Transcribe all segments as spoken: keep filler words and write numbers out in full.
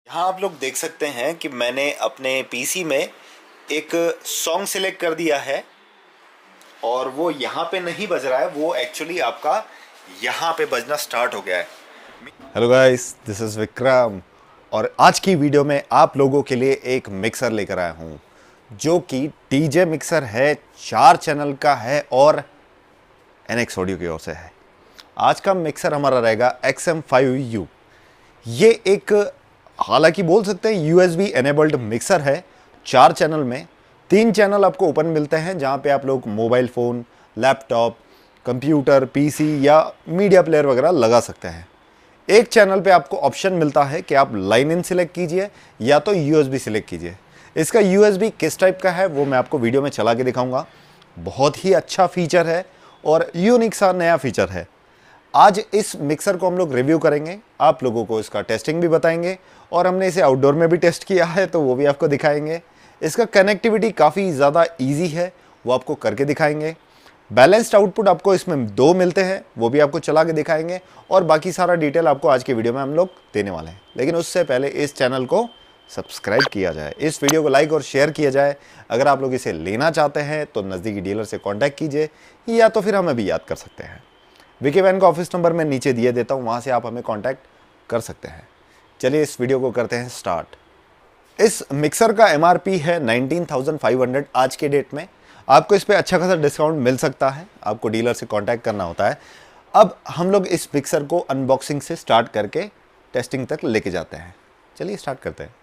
यहाँ आप लोग देख सकते हैं कि मैंने अपने पीसी में एक सॉन्ग सिलेक्ट कर दिया है और वो यहाँ पे नहीं बज रहा है, वो एक्चुअली आपका यहाँ पे बजना स्टार्ट हो गया है। Hello guys, this is Vikram और आज की वीडियो में आप लोगों के लिए एक मिक्सर लेकर आया हूँ जो कि डीजे मिक्सर है, चार चैनल का है और एनएक्स ऑडियो की ओर से है। आज का मिक्सर हमारा रहेगा एक्स एम फाइव यू। ये एक हालांकि बोल सकते हैं यूएसबी एनेबल्ड मिक्सर है। चार चैनल में तीन चैनल आपको ओपन मिलते हैं जहाँ पे आप लोग mobile phone, laptop, computer, PC या मीडिया प्लेयर वगैरह लगा सकते हैं। एक चैनल पे आपको ऑप्शन मिलता है कि आप लाइन इन सिलेक्ट कीजिए या तो यूएसबी सिलेक्ट कीजिए। इसका यूएसबी किस टाइप का है वो मैं आपको वीडियो में चला के दिखाऊंगा। बहुत ही अच्छा फीचर है और यूनिक सा नया फीचर है। आज इस मिक्सर को हम लोग रिव्यू करेंगे, आप लोगों को इसका टेस्टिंग भी बताएंगे और हमने इसे आउटडोर में भी टेस्ट किया है तो वो भी आपको दिखाएंगे। इसका कनेक्टिविटी काफ़ी ज़्यादा ईजी है, वो आपको करके दिखाएंगे। बैलेंस्ड आउटपुट आपको इसमें दो मिलते हैं, वो भी आपको चला के दिखाएंगे और बाकी सारा डिटेल आपको आज के वीडियो में हम लोग देने वाले हैं। लेकिन उससे पहले इस चैनल को सब्सक्राइब किया जाए, इस वीडियो को लाइक और शेयर किया जाए। अगर आप लोग इसे लेना चाहते हैं तो नज़दीकी डीलर से कॉन्टैक्ट कीजिए या तो फिर हमें भी याद कर सकते हैं। विकी वैन का ऑफिस नंबर मैं नीचे दिए देता हूँ, वहाँ से आप हमें कॉन्टैक्ट कर सकते हैं। चलिए इस वीडियो को करते हैं स्टार्ट। इस मिक्सर का एमआरपी है नाइनटीन थाउजेंड फाइव हंड्रेड। आज के डेट में आपको इस पे अच्छा खासा डिस्काउंट मिल सकता है, आपको डीलर से कांटेक्ट करना होता है। अब हम लोग इस मिक्सर को अनबॉक्सिंग से स्टार्ट करके टेस्टिंग तक लेके जाते हैं। चलिए स्टार्ट करते हैं।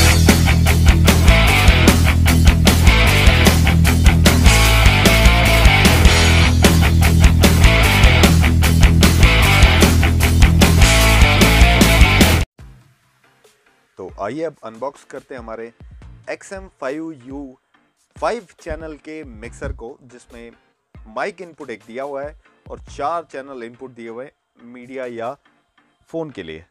तो आइए अब अनबॉक्स करते हैं हमारे X M five U five channel के मिक्सर को, जिसमें माइक इनपुट एक दिया हुआ है और चार चैनल इनपुट दिए हुए मीडिया या फोन के लिए।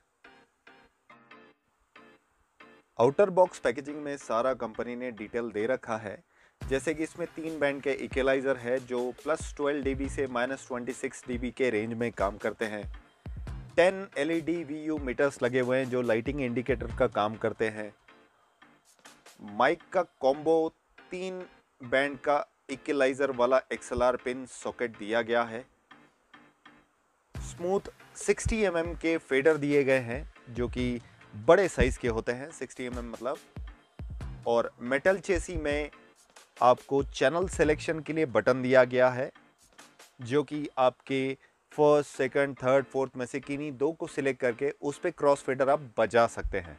आउटर बॉक्स पैकेजिंग में सारा कंपनी ने डिटेल दे रखा है, जैसे कि इसमें तीन बैंड के इक्वलाइजर है जो प्लस ट्वेल्व डीबी से माइनस ट्वेंटी सिक्स डीबी के रेंज में काम करते हैं। टेन एलईडी वीयू मीटर्स लगे हुए हैं जो लाइटिंग इंडिकेटर का काम करते हैं। माइक का कॉम्बो तीन बैंड का इक्वलाइजर वाला एक्सएलआर पिन सॉकेट दिया गया है। स्मूथ सिक्सटी एम एम के फेडर दिए गए हैं जो कि बड़े साइज के होते हैं, सिक्सटी एम एम मतलब। और मेटल चेसी में आपको चैनल सिलेक्शन के लिए बटन दिया गया है जो कि आपके फर्स्ट, सेकंड, थर्ड, फोर्थ में से किन्हीं दो को सिलेक्ट करके उस पे क्रॉस फेडर आप बजा सकते हैं।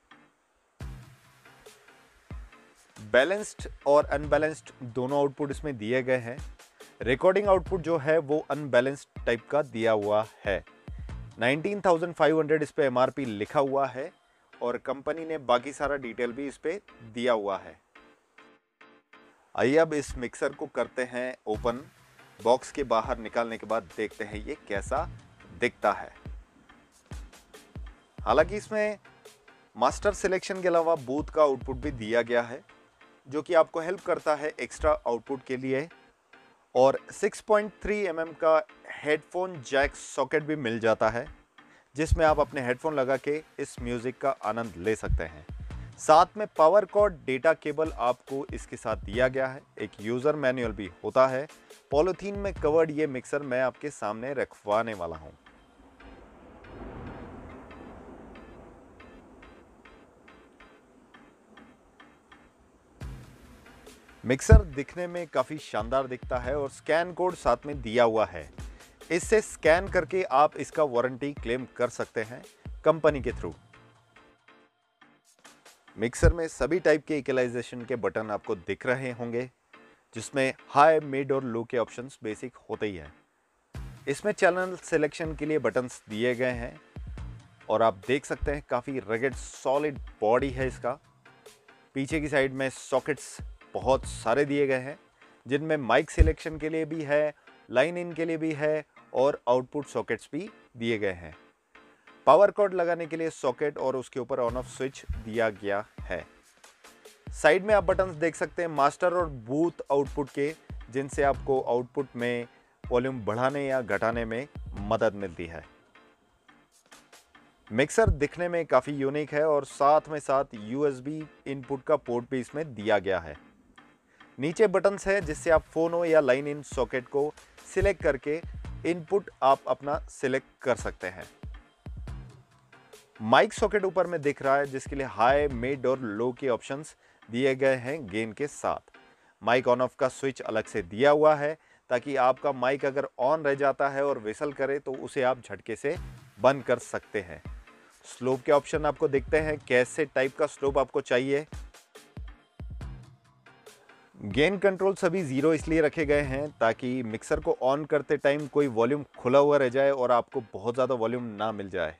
बैलेंस्ड और अनबैलेंस्ड दोनों आउटपुट इसमें दिए गए हैं। रिकॉर्डिंग आउटपुट जो है वो अनबैलेंस्ड टाइप का दिया हुआ है। नाइनटीन थाउजेंड फाइव हंड्रेड इस पे एमआरपी लिखा हुआ है और कंपनी ने बाकी सारा डिटेल भी इस पे दिया हुआ है। आइए अब इस मिक्सर को करते हैं ओपन। बॉक्स के बाहर निकालने के बाद देखते हैं ये कैसा दिखता है। हालांकि इसमें मास्टर सिलेक्शन के अलावा बूथ का आउटपुट भी दिया गया है जो कि आपको हेल्प करता है एक्स्ट्रा आउटपुट के लिए। और six point three M M का हेडफोन जैक सॉकेट भी मिल जाता है जिसमें आप अपने हेडफोन लगा के इस म्यूजिक का आनंद ले सकते हैं। साथ में पावर कॉर्ड डेटा केबल आपको इसके साथ दिया गया है। एक यूजर मैनुअल भी होता है। पॉलीथीन में कवर्ड ये मिक्सर मैं आपके सामने रखवाने वाला हूं। मिक्सर दिखने में काफी शानदार दिखता है और स्कैन कोड साथ में दिया हुआ है। इससे स्कैन करके आप इसका वारंटी क्लेम कर सकते हैं कंपनी के थ्रू। मिक्सर में सभी टाइप के इक्वलाइजेशन के बटन आपको दिख रहे होंगे जिसमें हाई, मिड और लो के ऑप्शंस बेसिक होते ही है। इसमें चैनल सिलेक्शन के लिए बटन्स दिए गए हैं और आप देख सकते हैं काफ़ी रगेड सॉलिड बॉडी है इसका। पीछे की साइड में सॉकेट्स बहुत सारे दिए गए हैं जिनमें माइक सिलेक्शन के लिए भी है, लाइन इन के लिए भी है और आउटपुट सॉकेट्स भी दिए गए हैं। पावर कॉर्ड लगाने के लिए सॉकेट और उसके ऊपर ऑन ऑफ स्विच दिया गया है। साइड में आप बटन्स देख सकते हैं मास्टर और बूथ आउटपुट के, जिनसे आपको आउटपुट में वॉल्यूम बढ़ाने या घटाने में मदद मिलती है। मिक्सर दिखने में काफ़ी यूनिक है और साथ में साथ यूएसबी इनपुट का पोर्ट भी इसमें दिया गया है। नीचे बटन्स है जिससे आप फोनो या लाइन इन सॉकेट को सिलेक्ट करके इनपुट आप अपना सिलेक्ट कर सकते हैं। माइक सॉकेट ऊपर में दिख रहा है जिसके लिए हाई, मिड और लो के ऑप्शंस दिए गए हैं गेन के साथ। माइक ऑन ऑफ का स्विच अलग से दिया हुआ है ताकि आपका माइक अगर ऑन रह जाता है और विसल करे तो उसे आप झटके से बंद कर सकते हैं। स्लोप के ऑप्शन आपको दिखते हैं, कैसे टाइप का स्लोप आपको चाहिए। गेन कंट्रोल सभी जीरो इसलिए रखे गए हैं ताकि मिक्सर को ऑन करते टाइम कोई वॉल्यूम खुला हुआ रह जाए और आपको बहुत ज़्यादा वॉल्यूम ना मिल जाए।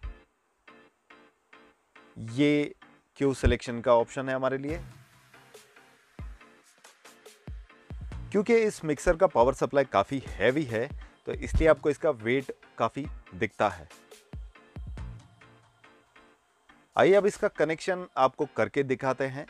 ये क्यू सिलेक्शन का ऑप्शन है हमारे लिए। क्योंकि इस मिक्सर का पावर सप्लाई काफ़ी हैवी है तो इसलिए आपको इसका वेट काफ़ी दिखता है। आइए अब इसका कनेक्शन आपको करके दिखाते हैं।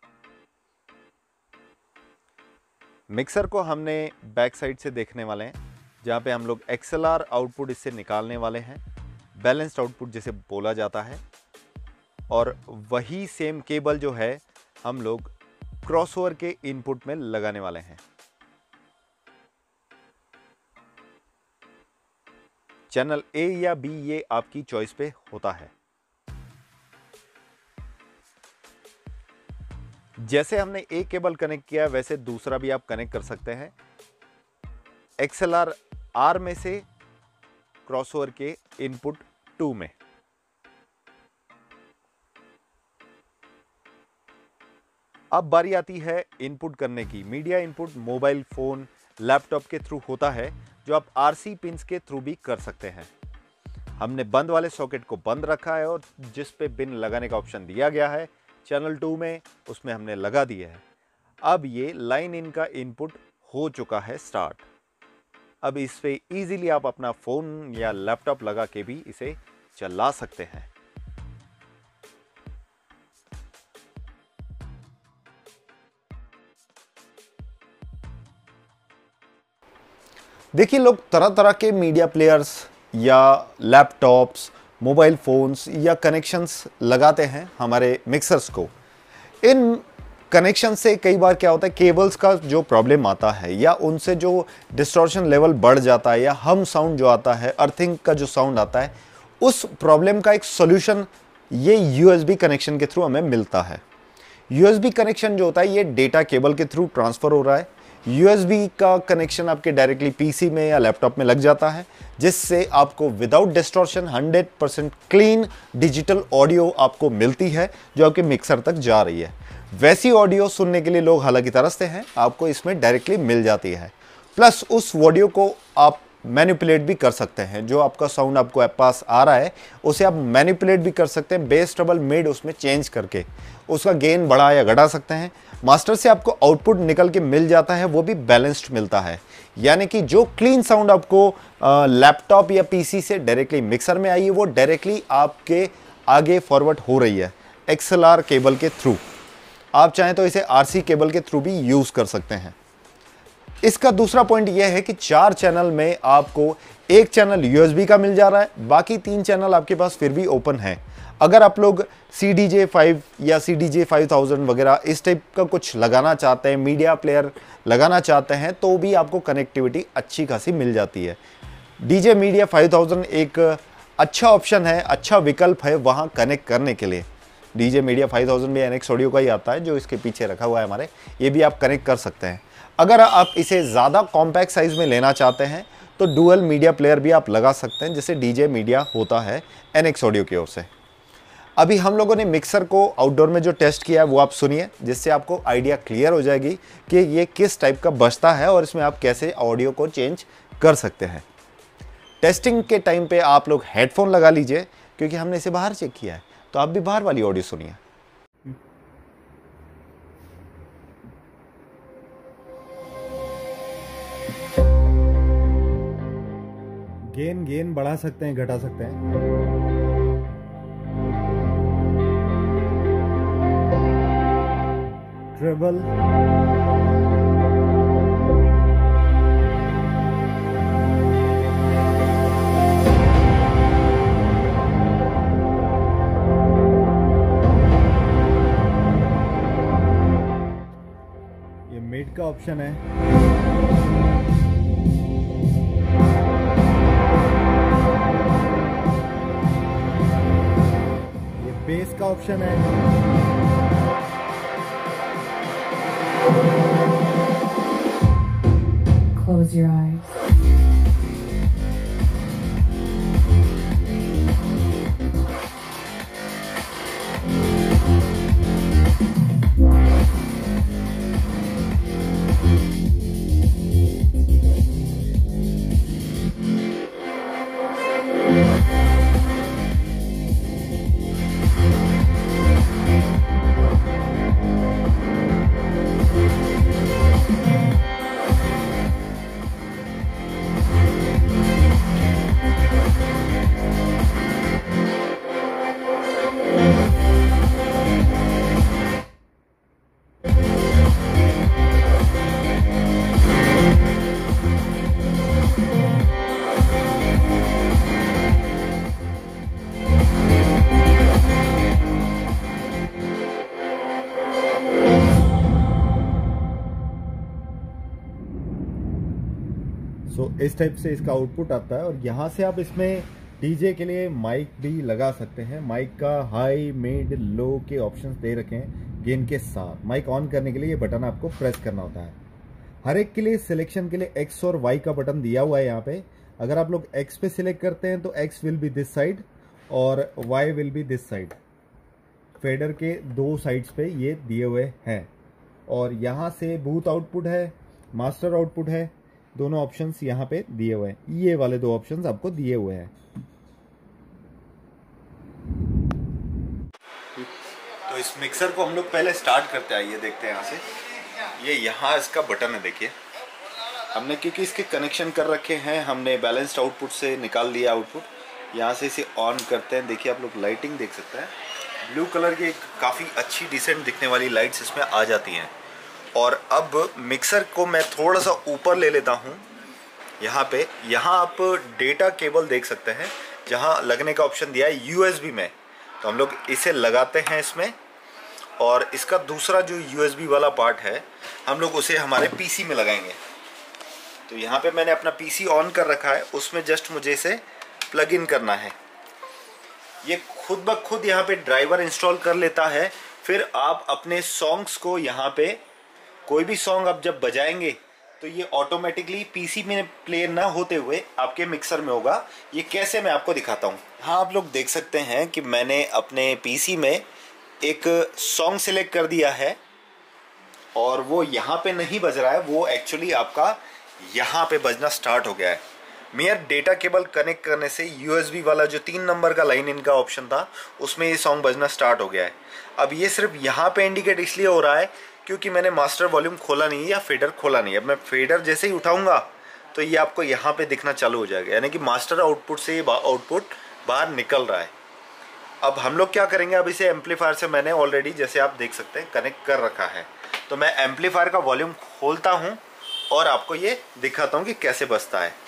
मिक्सर को हमने बैक साइड से देखने वाले हैं जहाँ पे हम लोग एक्सएलआर आउटपुट इससे निकालने वाले हैं, बैलेंस्ड आउटपुट जिसे बोला जाता है। और वही सेम केबल जो है हम लोग क्रॉसओवर के इनपुट में लगाने वाले हैं। चैनल ए या बी ये आपकी चॉइस पे होता है। जैसे हमने एक केबल कनेक्ट किया वैसे दूसरा भी आप कनेक्ट कर सकते हैं। एक्सएलआर आर में से क्रॉसओवर के इनपुट टू में। अब बारी आती है इनपुट करने की। Media input mobile phone, laptop के थ्रू होता है जो आप आरसी पिंस के थ्रू भी कर सकते हैं। हमने बंद वाले सॉकेट को बंद रखा है और जिस पे पिन लगाने का ऑप्शन दिया गया है चैनल टू में, उसमें हमने लगा दिया है। अब ये लाइन इन का इनपुट हो चुका है स्टार्ट। अब इस पे इजीली आप अपना फोन या लैपटॉप लगा के भी इसे चला सकते हैं। देखिए, लोग तरह तरह के मीडिया प्लेयर्स या लैपटॉप्स, मोबाइल फ़ोन्स या कनेक्शंस लगाते हैं हमारे मिक्सर्स को। इन कनेक्शन से कई बार क्या होता है, केबल्स का जो प्रॉब्लम आता है या उनसे जो डिस्टॉर्शन लेवल बढ़ जाता है या हम साउंड जो आता है, अर्थिंग का जो साउंड आता है, उस प्रॉब्लम का एक सॉल्यूशन ये यूएसबी कनेक्शन के थ्रू हमें मिलता है। यूएसबी कनेक्शन जो होता है ये डेटा केबल के थ्रू ट्रांसफ़र हो रहा है। यूएसबी का कनेक्शन आपके डायरेक्टली पीसी में या लैपटॉप में लग जाता है, जिससे आपको without distortion hundred percent clean digital audio आपको मिलती है जो आपके मिक्सर तक जा रही है। वैसी ऑडियो सुनने के लिए लोग हालांकि तरसते हैं, आपको इसमें डायरेक्टली मिल जाती है। प्लस उस ऑडियो को आप मैनिपुलेट भी कर सकते हैं। जो आपका साउंड आपको पास आ रहा है उसे आप मैनिपुलेट भी कर सकते हैं, बेस ट्रबल मिड उसमें चेंज करके उसका गेन बढ़ा या घटा सकते हैं। मास्टर से आपको आउटपुट निकल के मिल जाता है, वो भी बैलेंस्ड मिलता है। यानी कि जो क्लीन साउंड आपको लैपटॉप या पीसी से डायरेक्टली मिक्सर में आई है वो डायरेक्टली आपके आगे फॉरवर्ड हो रही है एक्सएलआर केबल के थ्रू। आप चाहें तो इसे आरसी केबल के थ्रू भी यूज़ कर सकते हैं। इसका दूसरा पॉइंट यह है कि चार चैनल में आपको एक चैनल यूएसबी का मिल जा रहा है, बाकी तीन चैनल आपके पास फिर भी ओपन है। अगर आप लोग सी डी जे फाइव या C D J five thousand वगैरह इस टाइप का कुछ लगाना चाहते हैं, मीडिया प्लेयर लगाना चाहते हैं, तो भी आपको कनेक्टिविटी अच्छी खासी मिल जाती है। D J media five thousand एक अच्छा ऑप्शन है, अच्छा विकल्प है वहाँ कनेक्ट करने के लिए। D J media five thousand भी एनएक्स ऑडियो का ही आता है जो इसके पीछे रखा हुआ है हमारे, ये भी आप कनेक्ट कर सकते हैं। अगर आप इसे ज़्यादा कॉम्पैक्ट साइज़ में लेना चाहते हैं तो डुअल मीडिया प्लेयर भी आप लगा सकते हैं, जैसे डी जे मीडिया होता है एनएक्स ऑडियो की ओर से। अभी हम लोगों ने मिक्सर को आउटडोर में जो टेस्ट किया है वो आप सुनिए, जिससे आपको आइडिया क्लियर हो जाएगी कि ये किस टाइप का बजता है और इसमें आप कैसे ऑडियो को चेंज कर सकते हैं। टेस्टिंग के टाइम पे आप लोग हेडफोन लगा लीजिए क्योंकि हमने इसे बाहर चेक किया है, तो आप भी बाहर वाली ऑडियो सुनिए। गेन गेन बढ़ा सकते हैं, घटा सकते हैं। ट्रेबल, मीड का ऑप्शन है, ये बेस का ऑप्शन है, Close your eyes. So so, इस टाइप से इसका आउटपुट आता है। और यहाँ से आप इसमें डीजे के लिए माइक भी लगा सकते हैं। माइक का हाई मिड लो के ऑप्शंस दे रखे हैं गेन के साथ। माइक ऑन करने के लिए ये बटन आपको प्रेस करना होता है। हर एक के लिए सिलेक्शन के लिए एक्स और वाई का बटन दिया हुआ है यहाँ पे। अगर आप लोग एक्स पे सिलेक्ट करते हैं तो X will be this side और Y will be this side. Fader के दो साइड्स पे ये दिए हुए हैं। और यहाँ से बूथ आउटपुट है, मास्टर आउटपुट है, दोनों ऑप्शंस यहाँ पे दिए हुए हैं। ये वाले दो ऑप्शंस आपको दिए हुए हैं। तो इस मिक्सर को हम लोग पहले स्टार्ट करते हैं। ये देखते हैं यहाँ से, ये यहाँ इसका बटन है। देखिए हमने क्योंकि इसके कनेक्शन कर रखे हैं, हमने बैलेंस्ड आउटपुट से निकाल लिया आउटपुट। यहाँ से इसे ऑन करते हैं। देखिए आप लोग लाइटिंग देख सकते हैं, ब्लू कलर की काफ़ी अच्छी डिसेंट दिखने वाली लाइट्स इसमें आ जाती हैं। और अब मिक्सर को मैं थोड़ा सा ऊपर ले लेता हूँ। यहाँ पे यहाँ आप डेटा केबल देख सकते हैं, जहाँ लगने का ऑप्शन दिया है यूएसबी में। तो हम लोग इसे लगाते हैं इसमें, और इसका दूसरा जो यूएसबी वाला पार्ट है हम लोग उसे हमारे पीसी में लगाएंगे। तो यहाँ पे मैंने अपना पीसी ऑन कर रखा है, उसमें जस्ट मुझे इसे प्लग इन करना है। ये खुद ब खुद यहाँ पे ड्राइवर इंस्टॉल कर लेता है। फिर आप अपने सॉन्ग्स को यहाँ पे, कोई भी सॉन्ग आप जब बजाएंगे तो ये ऑटोमेटिकली पीसी में प्ले ना होते हुए आपके मिक्सर में होगा। ये कैसे मैं आपको दिखाता हूँ। हाँ, आप लोग देख सकते हैं कि मैंने अपने पीसी में एक सॉन्ग सिलेक्ट कर दिया है और वो यहाँ पे नहीं बज रहा है, वो एक्चुअली आपका यहाँ पे बजना स्टार्ट हो गया है। मेरा डेटा केबल कनेक्ट करने से यूएसबी वाला जो तीन नंबर का लाइन इनका ऑप्शन था उसमें ये सॉन्ग बजना स्टार्ट हो गया है। अब ये सिर्फ यहाँ पे इंडिकेट इसलिए हो रहा है क्योंकि मैंने मास्टर वॉल्यूम खोला नहीं है या फेडर खोला नहीं है। अब मैं फेडर जैसे ही उठाऊंगा तो ये आपको यहाँ पे दिखना चालू हो जाएगा, यानी कि मास्टर आउटपुट से ये आउटपुट बाहर निकल रहा है। अब हम लोग क्या करेंगे, अब इसे एम्पलीफायर से मैंने ऑलरेडी जैसे आप देख सकते हैं कनेक्ट कर रखा है। तो मैं एम्पलीफायर का वॉल्यूम खोलता हूँ और आपको ये दिखाता हूँ कि कैसे बजता है।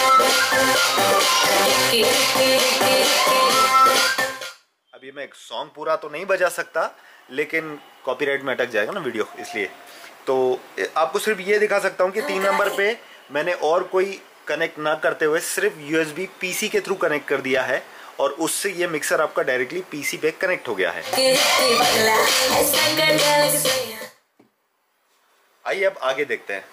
अभी मैं एक सॉन्ग पूरा तो नहीं बजा सकता, लेकिन कॉपीराइट में अटक जाएगा ना वीडियो, इसलिए तो आपको सिर्फ ये दिखा सकता हूँ कि तीन नंबर पे मैंने और कोई कनेक्ट ना करते हुए सिर्फ यूएसबी पीसी के थ्रू कनेक्ट कर दिया है और उससे ये मिक्सर आपका डायरेक्टली पीसी पे कनेक्ट हो गया है। आइए अब आगे देखते हैं।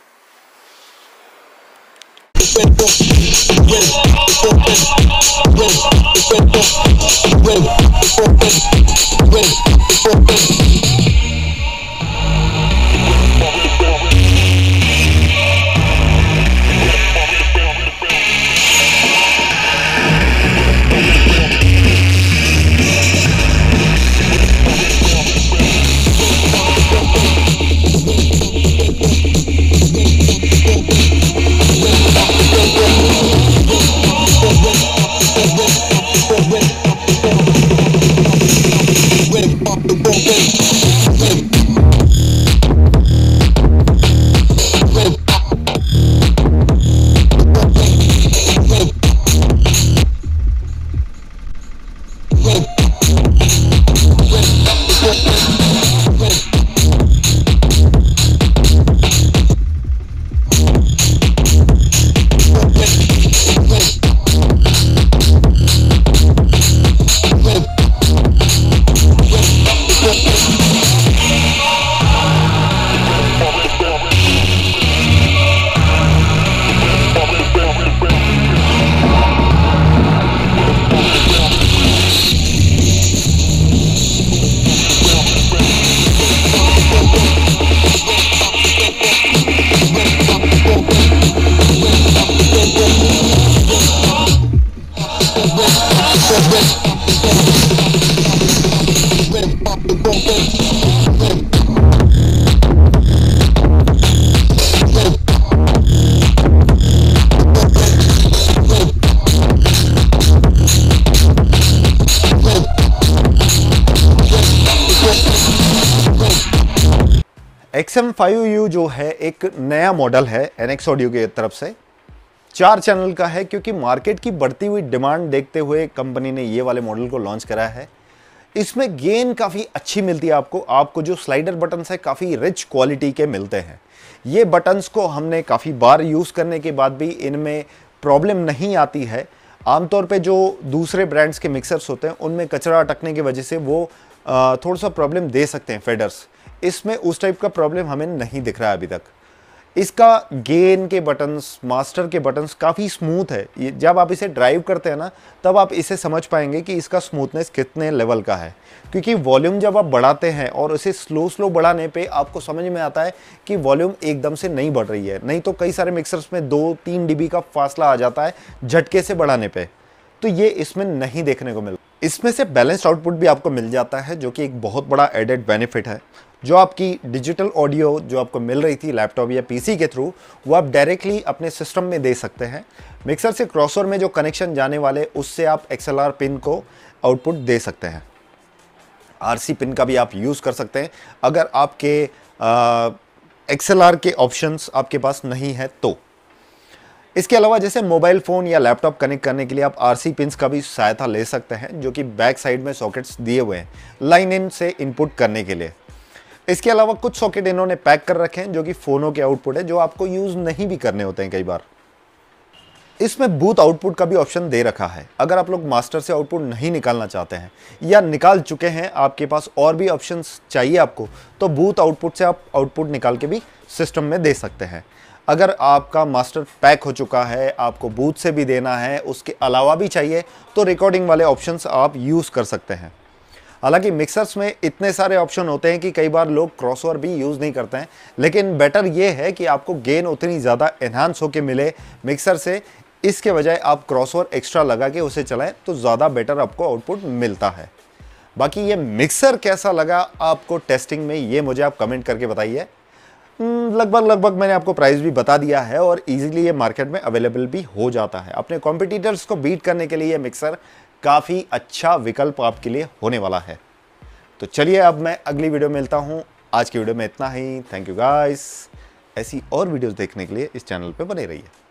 एक्स एम फाइव यू जो है एक नया मॉडल है एनएक्स ऑडियो की तरफ से, चार चैनल का है, क्योंकि मार्केट की बढ़ती हुई डिमांड देखते हुए कंपनी ने ये वाले मॉडल को लॉन्च करा है। इसमें गेन काफ़ी अच्छी मिलती है आपको आपको जो स्लाइडर बटन्स है काफ़ी रिच क्वालिटी के मिलते हैं। ये बटन्स को हमने काफ़ी बार यूज़ करने के बाद भी इनमें प्रॉब्लम नहीं आती है। आमतौर पे जो दूसरे ब्रांड्स के मिक्सर्स होते हैं उनमें कचरा अटकने की वजह से वो थोड़ा सा प्रॉब्लम दे सकते हैं फेडर्स। इसमें उस टाइप का प्रॉब्लम हमें नहीं दिख रहा है अभी तक। इसका गेन के बटन्स, मास्टर के बटन्स काफ़ी स्मूथ है। ये जब आप इसे ड्राइव करते हैं ना तब आप इसे समझ पाएंगे कि इसका स्मूथनेस कितने लेवल का है, क्योंकि वॉल्यूम जब आप बढ़ाते हैं और इसे स्लो स्लो बढ़ाने पे आपको समझ में आता है कि वॉल्यूम एकदम से नहीं बढ़ रही है। नहीं तो कई सारे मिक्सर्स में दो तीन डीबी का फासला आ जाता है झटके से बढ़ाने पे, तो ये इसमें नहीं देखने को मिलता। इसमें से बैलेंस्ड आउटपुट भी आपको मिल जाता है जो कि एक बहुत बड़ा एडेड बेनिफिट है। जो आपकी डिजिटल ऑडियो जो आपको मिल रही थी लैपटॉप या पीसी के थ्रू, वो आप डायरेक्टली अपने सिस्टम में दे सकते हैं। मिक्सर से क्रॉसओवर में जो कनेक्शन जाने वाले उससे आप एक्सएलआर पिन को आउटपुट दे सकते हैं। आरसी पिन का भी आप यूज़ कर सकते हैं अगर आपके एक्सएलआर के ऑप्शंस आपके पास नहीं है तो। इसके अलावा जैसे मोबाइल फ़ोन या लैपटॉप कनेक्ट करने के लिए आप आरसी पिन्स का भी सहायता ले सकते हैं, जो कि बैक साइड में सॉकेट्स दिए हुए हैं लाइन इन से इनपुट करने के लिए। इसके अलावा कुछ सॉकेट इन्होंने पैक कर रखे हैं जो कि फ़ोनों के आउटपुट है, जो आपको यूज़ नहीं भी करने होते हैं कई बार। इसमें बूथ आउटपुट का भी ऑप्शन दे रखा है। अगर आप लोग मास्टर से आउटपुट नहीं निकालना चाहते हैं या निकाल चुके हैं, आपके पास और भी ऑप्शंस चाहिए आपको, तो बूथ आउटपुट से आप आउटपुट निकाल के भी सिस्टम में दे सकते हैं। अगर आपका मास्टर पैक हो चुका है, आपको बूथ से भी देना है, उसके अलावा भी चाहिए, तो रिकॉर्डिंग वाले ऑप्शंस आप यूज़ कर सकते हैं। हालांकि मिक्सर्स में इतने सारे ऑप्शन होते हैं कि कई बार लोग क्रॉसओवर भी यूज़ नहीं करते हैं, लेकिन बेटर ये है कि आपको गेन उतनी ज़्यादा एनहांस होके मिले मिक्सर से, इसके बजाय आप क्रॉसओवर एक्स्ट्रा लगा के उसे चलाएं तो ज़्यादा बेटर आपको आउटपुट मिलता है। बाकी ये मिक्सर कैसा लगा आपको टेस्टिंग में, ये मुझे आप कमेंट करके बताइए। लगभग लगभग मैंने आपको प्राइस भी बता दिया है और इजीली ये मार्केट में अवेलेबल भी हो जाता है। अपने कॉम्पिटिटर्स को बीट करने के लिए ये मिक्सर काफ़ी अच्छा विकल्प आपके लिए होने वाला है। तो चलिए अब मैं अगली वीडियो में मिलता हूँ। आज की वीडियो में इतना ही। Thank you guys. ऐसी और वीडियोस देखने के लिए इस चैनल पे बने रहिए।